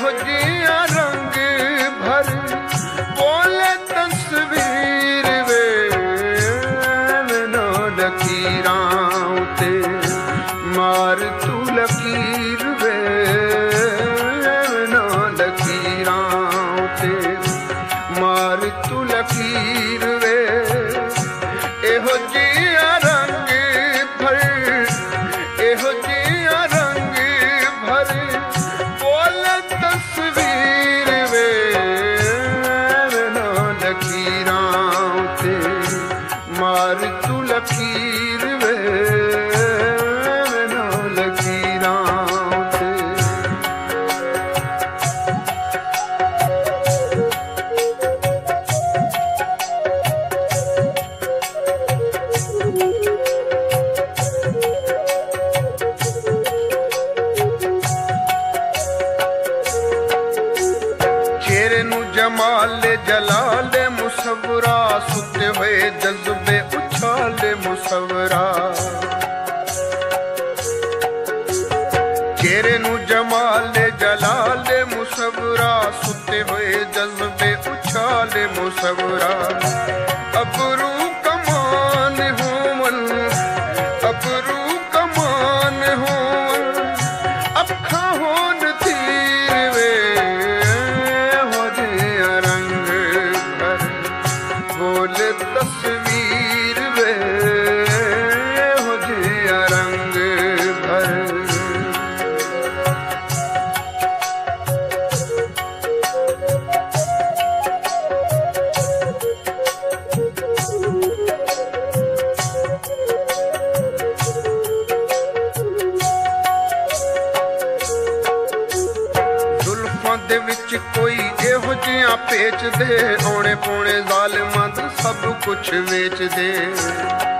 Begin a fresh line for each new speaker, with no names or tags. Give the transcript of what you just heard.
एहो जिया रंग भर बोले तस्वीर वे मैनो लकीरां ते मार तू लकीर वे मैनो लकीरां ते मार तू लकीर वे एहो जिया रंग भर एहो जिया रंग भर बोले तस्वीर वे मैनो लकीरां ते मार तू लकीर वे मैनो लकीरां ते चेहरे नू जमाले जलाले मुसवरा सुते हुए जज्बे उछाले मुसवरा चेहरे नू जमाले जलाले मुसवरा सुते हुए जज्बे उछाले मुसवरा अबरू कमान होवन अबरू कमान होवन अखा होन तीर वे हो जिया रंग भर बोले तस्वीर वे हो जिया रंग भर जुल्फां दे विच कोई एहो जिया पेच दे औने पौने जालिमां दा सब कुछ वेच दे